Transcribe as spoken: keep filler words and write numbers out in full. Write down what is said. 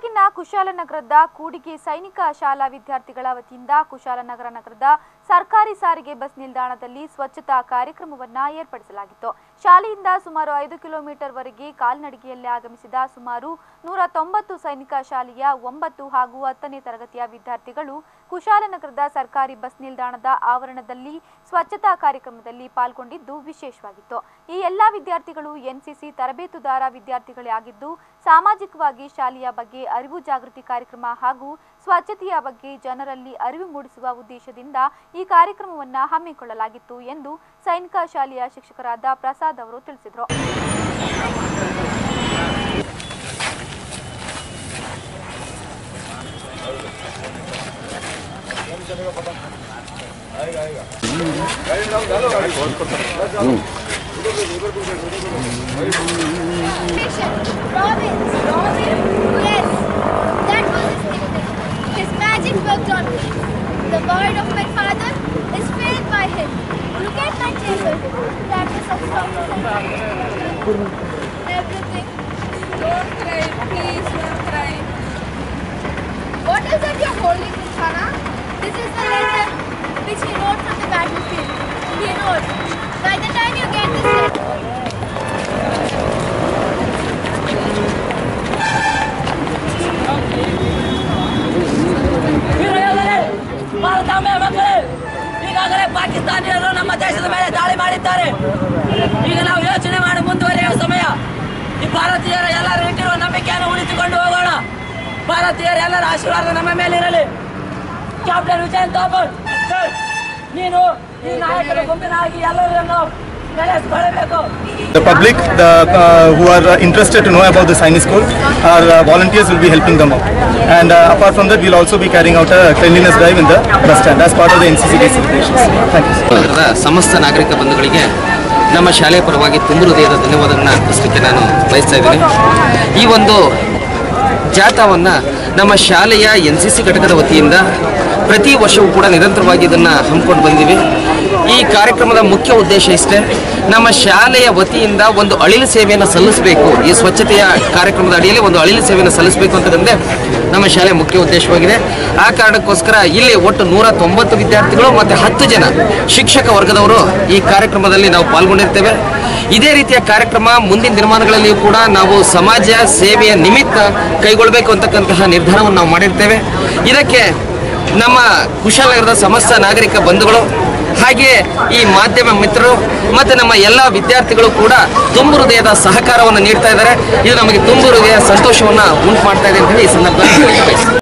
ಗದಗಿನ ಕುಶಾಲನಗರದ ಕೂಡಿಗೆ ಸೈನಿಕ ಶಾಲಾ ವಿದ್ಯಾರ್ಥಿಗಳ ವತಿಯಿಂದ ಕುಶಾಲನಗರ ನಗರದ ಸರ್ಕಾರಿ ಸಾರಿಗೆ ಬಸ್ ನಿಲ್ದಾಣದಲ್ಲಿ ಸ್ವಚ್ಛತಾ ಕಾರ್ಯಕ್ರಮವನ್ನು ಏರ್ಪಡಿಸಲಾಗಿತ್ತು. ಶಾಲೆಯಿಂದ ಸುಮಾರು ಐದು ಕಿಲೋಮೀಟರ್ ವರೆಗೆ ಕಾಲ್ನಡಿಗೆಯಲ್ಲಿ ಆಗಮಿಸಿದ ಸುಮಾರು ನೂರ ತೊಂಬತ್ತು ಸೈನಿಕ ಶಾಲೆಯ ಒಂಬತ್ತು ಹಾಗೂ ಹತ್ತನೇ ತರಗತಿಯ ವಿದ್ಯಾರ್ಥಿಗಳು ಕುಶಾಲನಗರದ ಸರ್ಕಾರಿ ಬಸ್ ನಿಲ್ದಾಣದ ಆವರಣದಲ್ಲಿ ಸ್ವಚ್ಛತಾ ಕಾರ್ಯಕ್ರಮದಲ್ಲಿ ಪಾಲ್ಗೊಂಡಿದ್ದು ವಿಶೇಷವಾಗಿತ್ತು. ಈ ಎಲ್ಲಾ ವಿದ್ಯಾರ್ಥಿಗಳು ಎನ್ಸಿಸಿ ತರಬೇತುದಾರ ವಿದ್ಯಾರ್ಥಿಗಳೇ ಆಗಿದ್ದು ಸಾಮಾಜಿಕವಾಗಿ ಶಾಲೆಯ ಬಗ್ಗೆ ಅರಿವು ಜಾಗೃತಿ ಕಾರ್ಯಕ್ರಮ ಹಾಗೂ ಸ್ವಚ್ಛತೆಯ ಬಗ್ಗೆ ಜನರಲ್ಲಿ ಅರಿವು ಮೂಡಿಸುವ ಉದ್ದೇಶದಿಂದ ಈ ಕಾರ್ಯಕ್ರಮವನ್ನು ಹಮ್ಮಿಕೊಳ್ಳಲಾಗಿತ್ತು ಎಂದು ಸೈನಿಕ ಶಾಲೆಯ ಶಿಕ್ಷಕರಾದ ಪ್ರಸಾದ್ ಅವರು ತಿಳಿಸಿದರು. The word of my father is filled by him. Look at my table. That is of everything. Don't cry, please don't cry. What is that you're holding, Shana? This is the letter which he wrote from the battlefield. He wrote, by the time you get this letter. ಈಗಾಗಲೇ ಪಾಕಿಸ್ತಾನಿಯರು ನಮ್ಮ ದೇಶದ ಮೇಲೆ ದಾಳಿ ಮಾಡಿದ್ದಾರೆ. ಈಗ ನಾವು ಯೋಚನೆ ಮಾಡಿ ಮುಂದುವರಿಯುವ ಸಮಯ. ಈ ಭಾರತೀಯರ ಎಲ್ಲರ ಇಟ್ಟಿರುವ ನಂಬಿಕೆಯನ್ನು ಉಳಿಸಿಕೊಂಡು ಹೋಗೋಣ. ಭಾರತೀಯರ ಎಲ್ಲರ ಆಶೀರ್ವಾದ ನಮ್ಮ ಮೇಲೆ ಇರಲಿ. ಕ್ಯಾಪ್ಟನ್ ವಿಜಯ್ ಥಾಪರ್, ನೀನು ಈ ನಾಯಕರ ಗುಂಪಿನಾಗಿ ಎಲ್ಲರನ್ನು The public the, uh, who are uh, interested to know about the Sainik School, our uh, volunteers will be helping them out. And uh, apart from that, we will also be carrying out a cleanliness drive in the bus stand as part of the N C C Day celebrations. Thank you. ಸಮಸ್ತ ನಾಗರಿಕ ಬಂಧುಗಳಿಗೆ ನಮ್ಮ ಶಾಲೆಯ ಪರವಾಗಿ ತುಂಬು ಹೃದಯದ ಧನ್ಯವಾದಗಳನ್ನು ಅರ್ಪಿಸಲಿಕ್ಕೆ ನಾನು ಬಯಸ್ತಾ ಇದ್ದೀನಿ. ಈ ಒಂದು ಜಾಥಾವನ್ನು ನಮ್ಮ ಶಾಲೆಯ ಎನ್ ಸಿ ಸಿ ಘಟಕದ ವತಿಯಿಂದ ಪ್ರತಿ ವರ್ಷವೂ ಕೂಡ ನಿರಂತರವಾಗಿ ಇದನ್ನು ಹಮ್ಮಿಕೊಂಡು ಬಂದಿವಿ. ಈ ಕಾರ್ಯಕ್ರಮದ ಮುಖ್ಯ ಉದ್ದೇಶ ಇಷ್ಟೇ, ನಮ್ಮ ಶಾಲೆಯ ವತಿಯಿಂದ ಒಂದು ಅಳಿಲು ಸೇವೆಯನ್ನು ಸಲ್ಲಿಸಬೇಕು. ಈ ಸ್ವಚ್ಛತೆಯ ಕಾರ್ಯಕ್ರಮದ ಅಡಿಯಲ್ಲಿ ಒಂದು ಅಳಿಲು ಸೇವೆಯನ್ನು ಸಲ್ಲಿಸಬೇಕು ಅಂತಂದರೆ ನಮ್ಮ ಶಾಲೆಯ ಮುಖ್ಯ ಉದ್ದೇಶವಾಗಿದೆ. ಆ ಕಾರಣಕ್ಕೋಸ್ಕರ ಇಲ್ಲಿ ಒಟ್ಟು ನೂರ ತೊಂಬತ್ತು ವಿದ್ಯಾರ್ಥಿಗಳು ಮತ್ತು ಹತ್ತು ಜನ ಶಿಕ್ಷಕ ವರ್ಗದವರು ಈ ಕಾರ್ಯಕ್ರಮದಲ್ಲಿ ನಾವು ಪಾಲ್ಗೊಂಡಿರ್ತೇವೆ. ಇದೇ ರೀತಿಯ ಕಾರ್ಯಕ್ರಮ ಮುಂದಿನ ದಿನಮಾನಗಳಲ್ಲಿಯೂ ಕೂಡ ನಾವು ಸಮಾಜ ಸೇವೆಯ ನಿಮಿತ್ತ ಕೈಗೊಳ್ಳಬೇಕು ಅಂತಕ್ಕಂತಹ ನಿರ್ಧಾರವನ್ನು ನಾವು ಮಾಡಿರ್ತೇವೆ. ಇದಕ್ಕೆ ನಮ್ಮ ಕುಶಾಲನಗರದ ಸಮಸ್ತ ನಾಗರಿಕ ಬಂಧುಗಳು ಹಾಗೆ ಈ ಮಾಧ್ಯಮ ಮಿತ್ರರು ಮತ್ತು ನಮ್ಮ ಎಲ್ಲ ವಿದ್ಯಾರ್ಥಿಗಳು ಕೂಡ ತುಂಬು ಹೃದಯದ ಸಹಕಾರವನ್ನು ನೀಡ್ತಾ ಇದ್ದಾರೆ. ಇದು ನಮಗೆ ತುಂಬು ಹೃದಯ ಸಂತೋಷವನ್ನು ಉಂಟು ಮಾಡ್ತಾ ಇದೆ ಅಂತ ಹೇಳಿ ಈ ಸಂದರ್ಭದಲ್ಲಿ